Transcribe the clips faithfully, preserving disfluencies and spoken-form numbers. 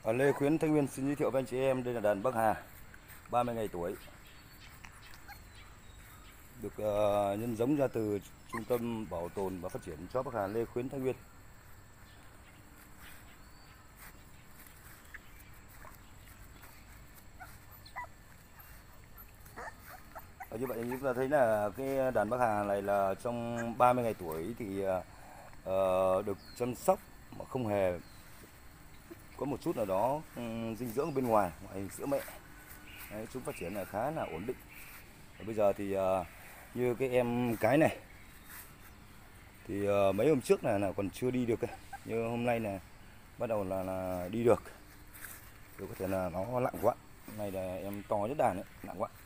Ở Lê Khuyến, Thanh Nguyên xin giới thiệu với anh chị em, đây là đàn Bắc Hà, ba mươi ngày tuổi, được uh, nhân giống ra từ Trung tâm Bảo tồn và Phát triển chó Bắc Hà Lê Khuyến, Thanh Nguyên. Ở như vậy chúng ta thấy là cái đàn Bắc Hà này là trong ba mươi ngày tuổi thì uh, được chăm sóc mà không hề có một chút nào đó um, dinh dưỡng bên ngoài ngoài sữa mẹ. Đấy, chúng phát triển là khá là ổn định. Và bây giờ thì uh, như cái em cái này thì uh, mấy hôm trước là, là còn chưa đi được, như hôm nay là bắt đầu là, là đi được. Rồi có thể là nó nặng quá, hôm nay là em to nhất đàn đấy, nặng quá.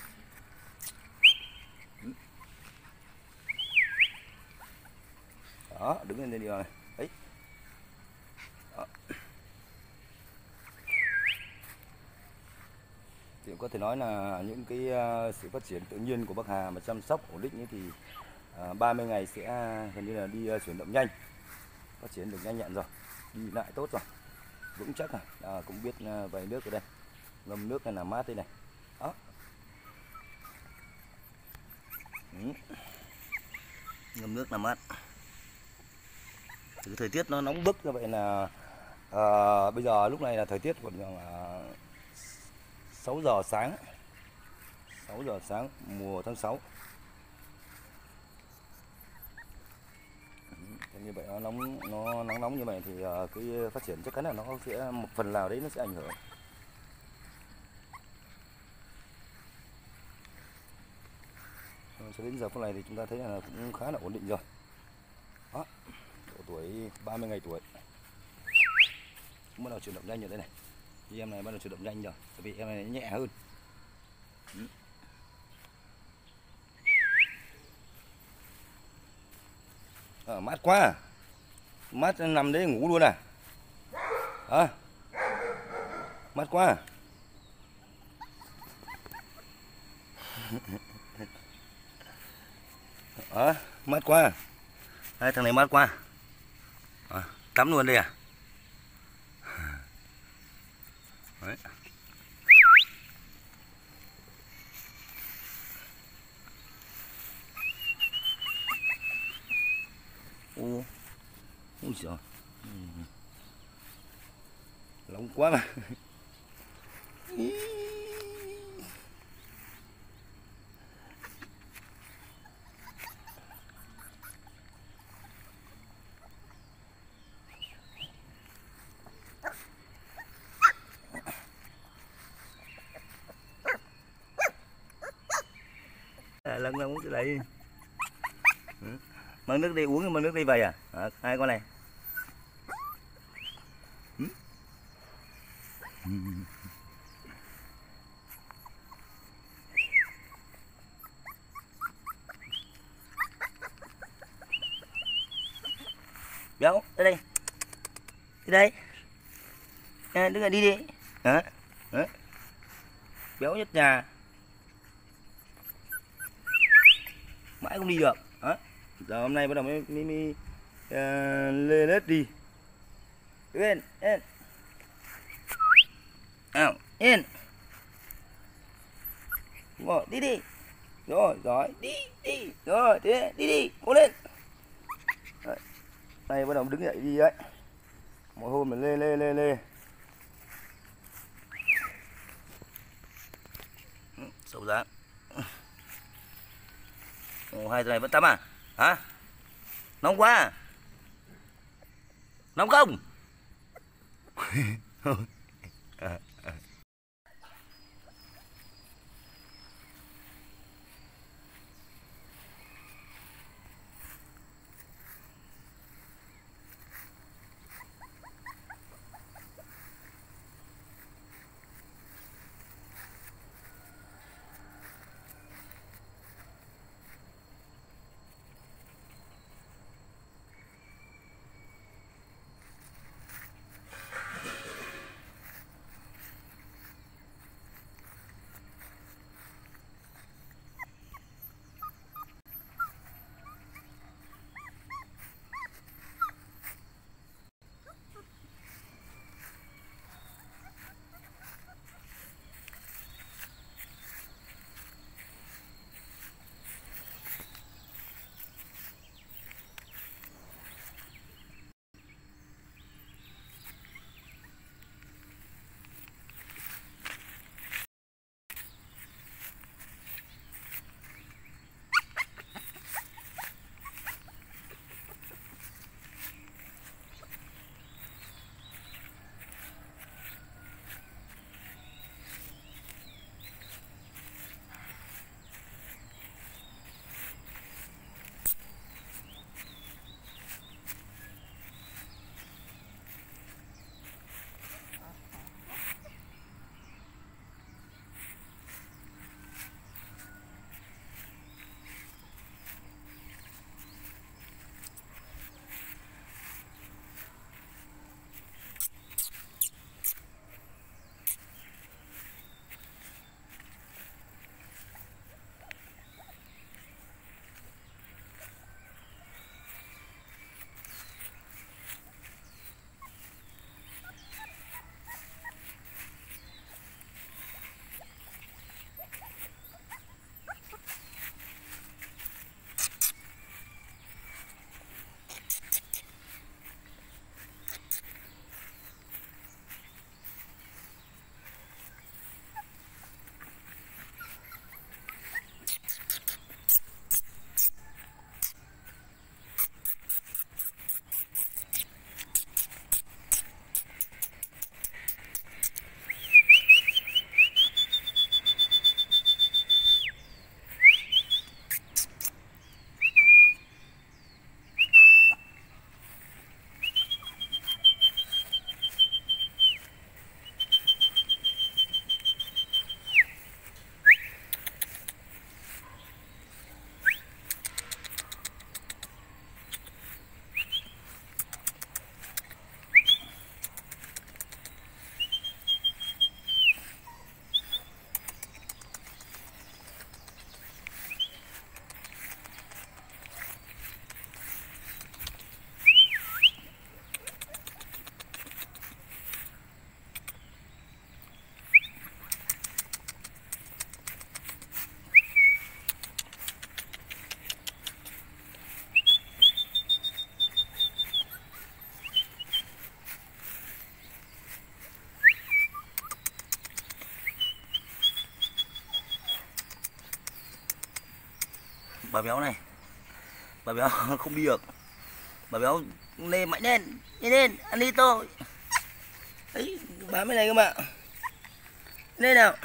Đó, đứng lên đây đi rồi đấy. Đó. Thì có thể nói là những cái uh, sự phát triển tự nhiên của Bắc Hà mà chăm sóc ổn định ấy thì uh, ba mươi ngày sẽ gần như là đi uh, chuyển động nhanh, phát triển được nhanh nhẹn rồi, đi lại tốt rồi, vững chắc rồi. À, cũng biết uh, vầy nước ở đây, ngâm nước này là mát đây này. Đó. Ừ. Ngâm nước là mát. Thì thời tiết nó nóng bức như vậy là à, bây giờ lúc này là thời tiết còn là sáu giờ sáng, sáu giờ sáng mùa tháng sáu. Như vậy nó nóng, nó nắng nóng như vậy thì uh, cái phát triển chắc chắn là nó sẽ một phần nào đấy nó sẽ ảnh hưởng. Cho đến giờ phút này thì chúng ta thấy là cũng khá là ổn định rồi. Đó, độ tuổi ba mươi ngày tuổi, cũng bắt đầu chuyển động nhanh rồi đây này. Thì em này bắt đầu chuyển động nhanh rồi, tại vì em này nó nhẹ hơn. Ừ. À, mát quá, mát nằm đấy ngủ luôn à? À, mát quá. À, mát quá. Đây, thằng này mát quá. À, tắm luôn đây à? Đấy. Ô, ôi giời, ừ. Nóng quá mà. À, lần lần uống đây. Ừ. Mang nước đi uống, mang nước đi về à? À, hai con này. Ừ. Ừ. Béo, tới đây. Đi đây. À, đứng lại đi đi. Hả? Hả? Béo nhất nhà. Mãi không đi được. Hả? Giờ hôm nay bắt đầu mới mới, mới uh, lê lết đi. Lên, lên. Nào, yên. Rồi, đi đi. Rồi, rồi, đi, đi. Rồi, đi, đi, đi, cố lên. Đấy. Đây bắt đầu đứng dậy đi đấy. Mỗi hôm mình lê lê lê lê. Sâu dáng. Ồ, hai giờ này vẫn tắm à? Hả? Nóng quá à? Nóng không? À, à. Bà béo này, bà béo không đi được. Bà béo lên mạnh lên, đi lên, ăn đi tôi. Ấy, bám bên này các bạn. Lên nào.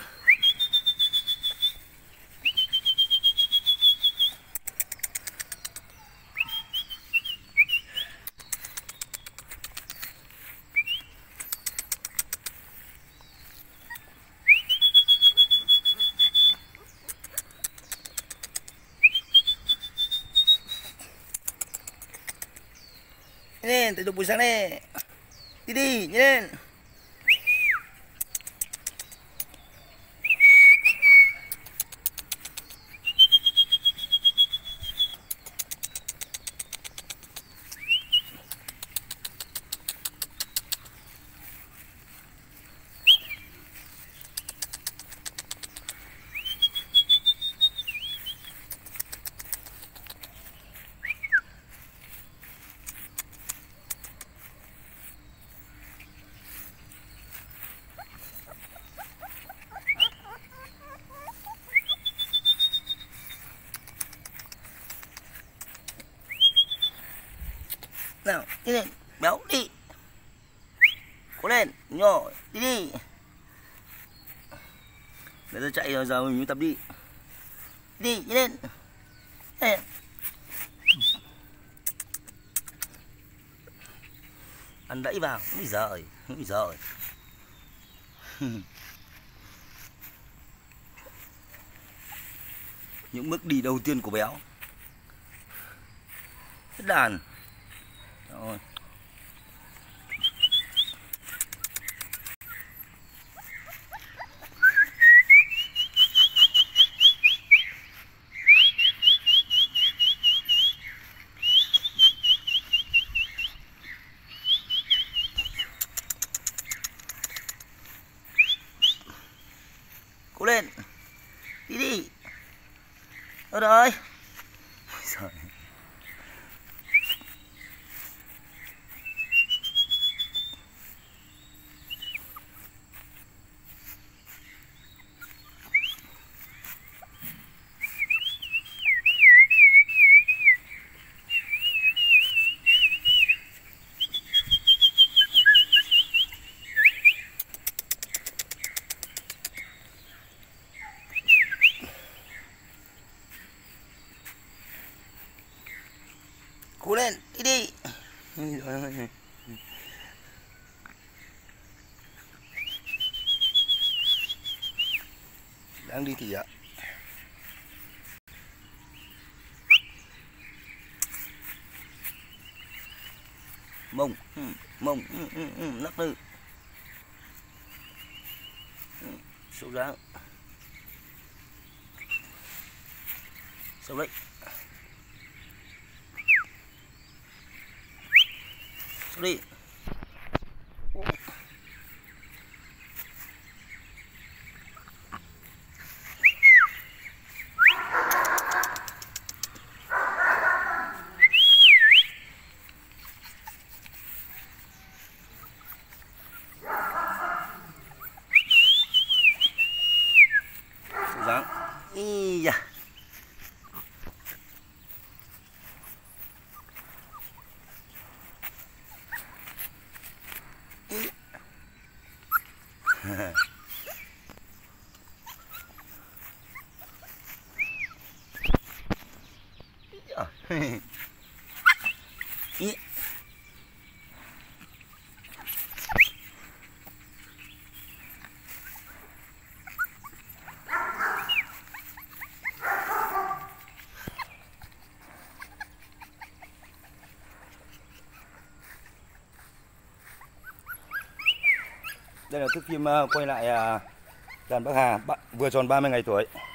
Lên, thể dục buổi sáng này. Đi đi, nhanh lên. Nào, đi lên, béo đi. Cố lên, nhỏ, đi đi. Để tôi chạy rồi giờ mình mới tập đi. Đi, đi lên. Đây. Ăn đẩy vào, úi giời, úi giời. Những bước đi đầu tiên của béo. Hết đàn. Rồi. Cố lên. Đi đi. Ở rồi. Ôi giời. Cố lên, đi đi. Đang đi thì ạ. Mông, mông, nắp lư. Số dáng. Số đấy. Số đi. Số dáng. Ý da. Ý. Đây là thước phim quay lại đàn Bắc Hà vừa tròn ba mươi ngày tuổi.